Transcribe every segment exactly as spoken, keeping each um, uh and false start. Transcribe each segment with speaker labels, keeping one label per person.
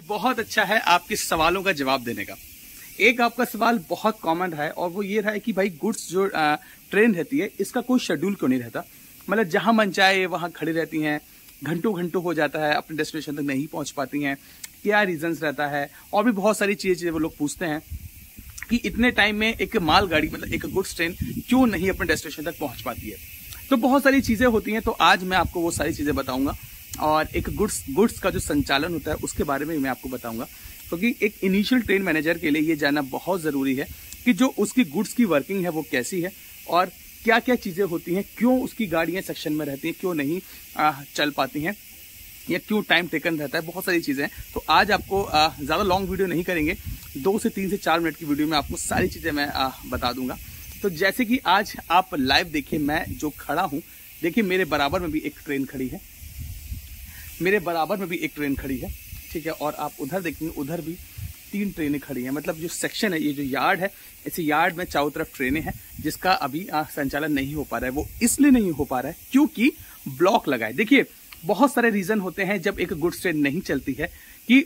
Speaker 1: बहुत अच्छा है आपके सवालों का जवाब देने का। एक आपका सवाल बहुत कॉमन रहा है और वो ये रहा है कि भाई गुड्स जो ट्रेन रहती है इसका कोई शेड्यूल क्यों नहीं रहता, मतलब जहां मन चाहे वहां खड़ी रहती हैं, घंटों घंटों हो जाता है, अपने डेस्टिनेशन तक नहीं पहुंच पाती हैं, क्या रीजंस रहता है। और भी बहुत सारी चीजें वो लोग पूछते हैं कि इतने टाइम में एक मालगाड़ी मतलब एक गुड्स ट्रेन क्यों नहीं अपने डेस्टिनेशन तक पहुंच पाती है। तो बहुत सारी चीजें होती हैं, तो आज मैं आपको वो सारी चीजें बताऊंगा और एक गुड्स गुड्स का जो संचालन होता है उसके बारे में मैं आपको बताऊंगा, क्योंकि तो एक इनिशियल ट्रेन मैनेजर के लिए ये जानना बहुत जरूरी है कि जो उसकी गुड्स की वर्किंग है वो कैसी है और क्या क्या चीजें होती हैं, क्यों उसकी गाड़ियां सेक्शन में रहती हैं, क्यों नहीं आ, चल पाती हैं या क्यों टाइम टेकन रहता है, बहुत सारी चीजें हैं। तो आज आपको आ, ज्यादा लॉन्ग वीडियो नहीं करेंगे, दो से तीन से चार मिनट की वीडियो में आपको सारी चीजें मैं आ, बता दूंगा। तो जैसे कि आज आप लाइव देखिए, मैं जो खड़ा हूं, देखिए मेरे बराबर में भी एक ट्रेन खड़ी है, मेरे बराबर में भी एक ट्रेन खड़ी है, ठीक है। और आप उधर देखेंगे, उधर भी तीन ट्रेनें खड़ी हैं। मतलब जो सेक्शन है, ये जो यार्ड है, इस यार्ड में चारों तरफ ट्रेनें हैं जिसका अभी आ, संचालन नहीं हो पा रहा है। वो इसलिए नहीं हो पा रहा है क्योंकि ब्लॉक लगा है। देखिए बहुत सारे रीजन होते हैं जब एक गुड्स ट्रेन नहीं चलती है, कि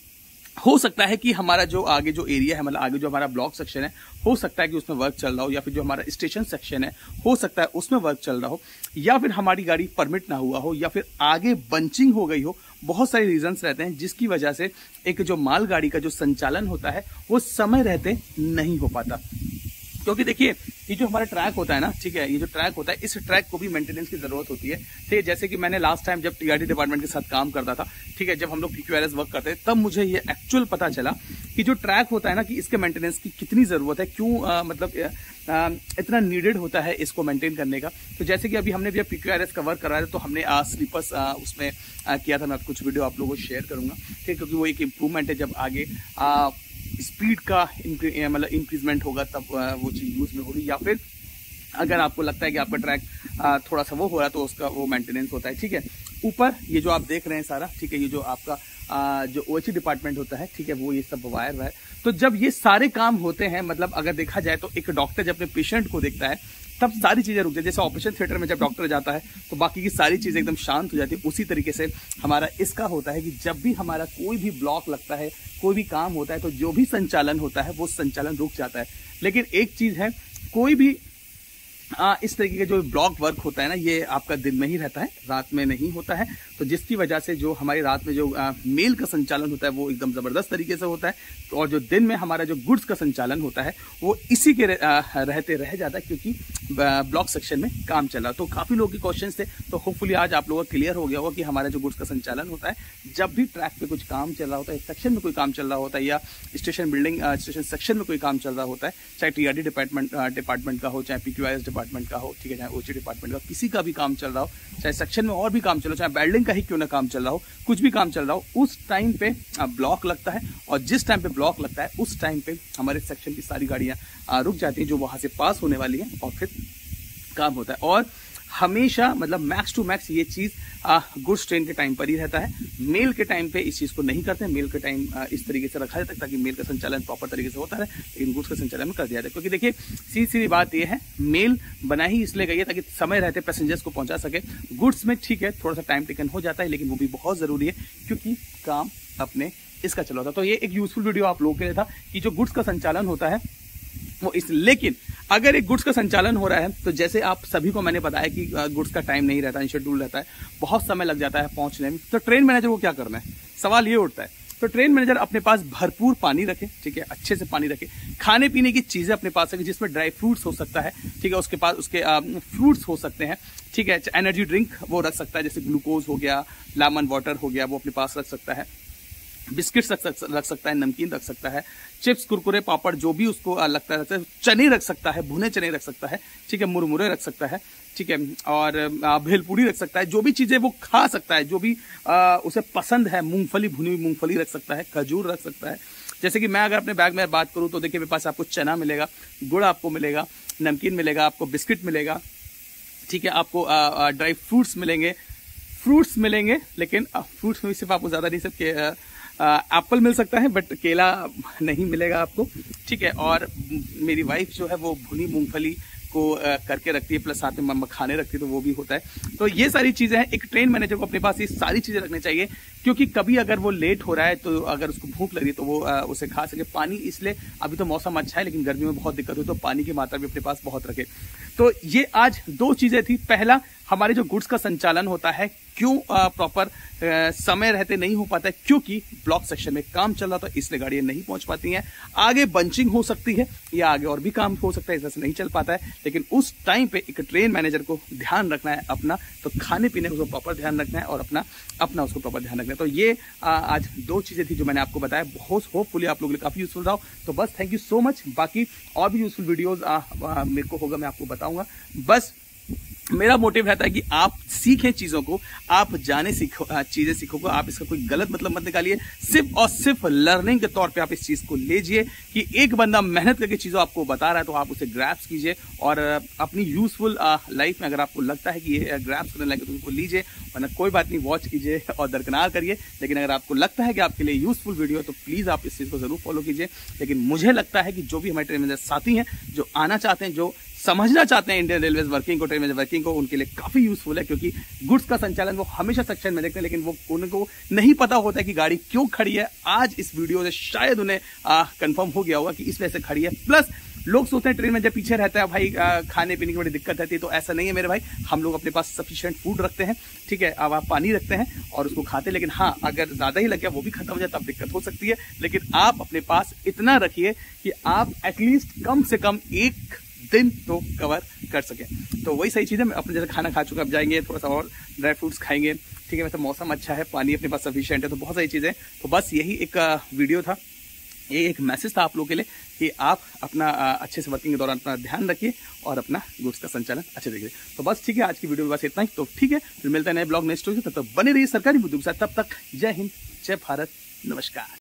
Speaker 1: हो सकता है कि हमारा जो आगे जो एरिया है, मतलब आगे जो हमारा ब्लॉक सेक्शन है, हो सकता है कि उसमें वर्क चल रहा हो, या फिर जो हमारा स्टेशन सेक्शन है हो सकता है उसमें वर्क चल रहा हो, या फिर हमारी गाड़ी परमिट ना हुआ हो, या फिर आगे बंचिंग हो गई हो। बहुत सारे रीजंस रहते हैं जिसकी वजह से एक जो मालगाड़ी का जो संचालन होता है वो समय रहते नहीं हो पाता। क्योंकि देखिए ये जो हमारा ट्रैक होता है ना, ठीक है, ये जो ट्रैक होता है इस ट्रैक को भी मेंटेनेंस की जरूरत होती है। ठीक है, जैसे कि मैंने लास्ट टाइम जब टीआरडी डिपार्टमेंट के साथ काम करता था, ठीक है, जब हम लोग पीक्यूआरएस वर्क करते थे, तब मुझे ये एक्चुअल पता चला कि जो ट्रैक होता है ना, कि इसके मेंटेनेंस की कितनी जरूरत है, क्यों आ, मतलब आ, इतना नीडेड होता है इसको मेंटेन करने का। तो जैसे कि अभी हमने भी पीक्यूआरएस का वर्क कराया, तो हमने स्लीपर्स उसमें आ, किया था। मैं कुछ वीडियो आप लोगों को शेयर करूंगा, ठीक, क्योंकि वो एक इम्प्रूवमेंट है। जब आगे आ, स्पीड का मतलब इंक्रीजमेंट होगा तब वो चीज यूज में होगी, या फिर अगर आपको लगता है कि आपका ट्रैक थोड़ा सा वो हो रहा है तो उसका वो मेंटेनेंस होता है। ठीक है, ऊपर ये जो आप देख रहे हैं सारा, ठीक है, ये जो आपका आ, जो ओएचई डिपार्टमेंट होता है, ठीक है, वो ये सब वायर है। तो जब ये सारे काम होते हैं, मतलब अगर देखा जाए तो एक डॉक्टर जब अपने पेशेंट को देखता है तब सारी चीजें रुक जाती है। जैसे ऑपरेशन थिएटर में जब डॉक्टर जाता है तो बाकी की सारी चीजें एकदम शांत हो जाती है, उसी तरीके से हमारा इसका होता है कि जब भी हमारा कोई भी ब्लॉक लगता है, कोई भी काम होता है, तो जो भी संचालन होता है वो संचालन रुक जाता है। लेकिन एक चीज है, कोई भी आ, इस तरीके का जो ब्लॉक वर्क होता है ना, ये आपका दिन में ही रहता है, रात में नहीं होता है। तो जिसकी वजह से जो हमारी रात में जो आ, मेल का संचालन होता है वो एकदम जबरदस्त तरीके से होता है, और जो दिन में हमारा जो गुड्स का संचालन होता है वो इसी के आ, रहते रह जाता है, क्योंकि ब्लॉक सेक्शन में काम चला। तो काफी लोगों के क्वेश्चन थे, तो होपफुली आज आप लोगों को क्लियर हो गया होगा कि हमारा जो गुड्स का संचालन होता है, जब भी ट्रैक पे कुछ काम चल रहा होता है, सेक्शन में कोई काम चल रहा होता है, या स्टेशन बिल्डिंग स्टेशन सेक्शन में कोई काम चल रहा होता है, चाहे टीआरडी डिपार्टमेंट डिपार्टमेंट का हो, चाहे पीक्यूआरएस डिपार्टमेंट का हो, ठीक है, चाहे ओएचई डिपार्टमेंट का, किसी का भी काम चल रहा हो, चाहे सेक्शन में और भी काम चल रहा हो, चाहे बिल्डिंग का ही क्यों ना काम चल रहा हो, कुछ भी काम चल रहा हो, उस टाइम पे ब्लॉक लगता है। और जिस टाइम पे ब्लॉक लगता है उस टाइम पे हमारे सेक्शन की सारी गाड़ियां रुक जाती हैं जो वहां से पास होने वाली हैं, और फिर काम होता है। और हमेशा मतलब मैक्स टू मैक्स ये चीज गुड्स ट्रेन के टाइम पर ही रहता है। मेल के टाइम पे इस चीज को नहीं करते। मेल के टाइम इस तरीके से रखा जाता है ताकि मेल का संचालन प्रॉपर तरीके से होता है, लेकिन गुड्स का संचालन कर दिया जाता है। क्योंकि देखिए सीधी सीधी बात यह है, मेल बना ही इसलिए गई है ताकि समय रहते पैसेंजर्स को पहुंचा सके। गुड्स में ठीक है थोड़ा सा टाइम टेकन हो जाता है, लेकिन वो भी बहुत जरूरी है क्योंकि काम अपने इसका चला होता है। तो ये एक यूजफुल वीडियो आप लोगों के लिए था कि जो गुड्स का संचालन होता है वो इस, लेकिन अगर एक गुड्स का संचालन हो रहा है तो जैसे आप सभी को मैंने बताया कि गुड्स का टाइम नहीं रहता, शेड्यूल रहता है, बहुत समय लग जाता है पहुंचने में, तो ट्रेन मैनेजर को क्या करना है, सवाल ये उठता है। तो ट्रेन मैनेजर अपने पास भरपूर पानी रखे, ठीक है, अच्छे से पानी रखे, खाने पीने की चीजें अपने पास रखे, जिसमें ड्राई फ्रूट्स हो सकता है, ठीक है, उसके पास उसके फ्रूट्स हो सकते हैं, ठीक है, एनर्जी ड्रिंक वो रख सकता है, जैसे ग्लूकोज हो गया, लेमन वाटर हो गया, वो अपने पास रख सकता है, बिस्किट्स रख, रख सकता है, नमकीन रख सकता है, चिप्स कुरकुरे पापड़ जो भी उसको लगता है, चने रख सकता है, भुने चने रख सकता है, ठीक है, मुरमुरे रख सकता है, ठीक है, और भेलपूरी रख सकता है, जो भी चीजें वो खा सकता है, जो भी आ, उसे पसंद है, मूंगफली, भुनी हुई मूंगफली रख सकता है, खजूर रख सकता है। जैसे कि मैं अगर अपने बैग में बात करूं तो देखिए मेरे पास आपको चना मिलेगा, गुड़ आपको मिलेगा, नमकीन मिलेगा, आपको बिस्किट मिलेगा, ठीक है, आपको ड्राई फ्रूट्स मिलेंगे, फ्रूट्स मिलेंगे, लेकिन फ्रूट्स में सिर्फ आपको ज्यादा नहीं, सिर्फ एप्पल मिल सकता है बट केला नहीं मिलेगा आपको, ठीक है। और मेरी वाइफ जो है वो भुनी मूंगफली को करके रखती है, प्लस साथ में मखाने रखती है, तो वो भी होता है। तो ये सारी चीजें हैं, एक ट्रेन मैनेजर को अपने पास ये सारी चीजें रखनी चाहिए, क्योंकि कभी अगर वो लेट हो रहा है तो अगर उसको भूख लग रही है तो वो उसे खा सके। पानी इसलिए अभी तो मौसम अच्छा है, लेकिन गर्मी में बहुत दिक्कत हुई तो पानी की मात्रा भी अपने पास बहुत रखे। तो ये आज दो चीजें थी। पहला, हमारे जो गुड्स का संचालन होता है क्यों प्रॉपर समय रहते नहीं हो पाता है, क्योंकि ब्लॉक सेक्शन में काम चल रहा था, इसलिए गाड़ियां नहीं पहुंच पाती हैं। आगे बंचिंग हो सकती है या आगे और भी काम हो सकता है, इस वजह से नहीं चल पाता है। लेकिन उस टाइम पे एक ट्रेन मैनेजर को ध्यान रखना है अपना, तो खाने पीने को प्रॉपर ध्यान रखना है और अपना अपना उसको प्रॉपर ध्यान रखना है। तो ये आ, आज दो चीजें थी जो मैंने आपको बताया। बहुत होपफुली आप लोगों के लिए काफी यूजफुल रहा हो। तो बस थैंक यू सो मच। बाकी और भी यूजफुल वीडियोज मेरे को होगा, मैं आपको बताऊंगा। बस मेरा मोटिव रहता है कि आप सीखें चीजों को, आप जाने सीखो, चीजें सीखोगे। आप इसका कोई गलत मतलब मत निकालिए, सिर्फ और सिर्फ लर्निंग के तौर पे आप इस चीज को लीजिए कि एक बंदा मेहनत करके चीजों आपको बता रहा है, तो आप उसे ग्रैप्स कीजिए और अपनी यूजफुल लाइफ में अगर आपको लगता है कि ये ग्रैप्स करने लगे तो उनको लीजिए, वरना कोई बात नहीं, वॉच कीजिए और दरकिनार करिए। लेकिन अगर आपको लगता है कि आपके लिए यूजफुल वीडियो है तो प्लीज आप इस चीज को जरूर फॉलो कीजिए। लेकिन मुझे लगता है कि जो भी हमारे ट्रेन मैनेजर साथी हैं, जो आना चाहते हैं, जो समझना चाहते हैं इंडियन रेलवे वर्किंग को, ट्रेन मैनेजर वर्किंग को, उनके लिए काफी यूजफुल है। क्योंकि गुड्स का संचालन वो हमेशा सेक्शन में देखते हैं, लेकिन वो उनको नहीं पता होता है कि गाड़ी क्यों खड़ी है। आज इस वीडियो से शायद उन्हें कंफर्म हो गया होगा कि इस वजह से खड़ी है। प्लस लोग सोचते हैं ट्रेन में जब पीछे रहता है भाई आ, खाने पीने की बड़ी दिक्कत रहती है, तो ऐसा नहीं है मेरे भाई। हम लोग अपने पास सफिशिएंट फूड रखते हैं, ठीक है। अब आप पानी रखते हैं और उसको खाते हैं, लेकिन हाँ, अगर ज्यादा ही लग गया वो भी खत्म हो जाए तब दिक्कत हो सकती है। लेकिन आप अपने पास इतना रखिए कि आप एटलीस्ट कम से कम एक दिन तो कवर कर सके। तो वही सही चीज है। मैं अपने जैसे खाना खा चुका, अब जाएंगे थोड़ा सा और ड्राई फ्रूट्स खाएंगे, ठीक है। वैसे मौसम अच्छा है, पानी अपने पास सफिशिएंट है, तो बहुत सारी चीजें। तो बस यही एक वीडियो था, ये एक मैसेज था आप लोगों के लिए कि आप अपना अच्छे से वर्किंग के दौरान अपना ध्यान रखिए और अपना गुड्स का संचालन अच्छे से करिए। तो बस ठीक है, आज की वीडियो में बस इतना ही। तो ठीक है, फिर मिलते हैं नए ब्लॉग नेक्स्ट वीडियो। तब तक बने रहिए सरकारी मुद्दों के साथ। तब तक जय हिंद, जय भारत, नमस्कार।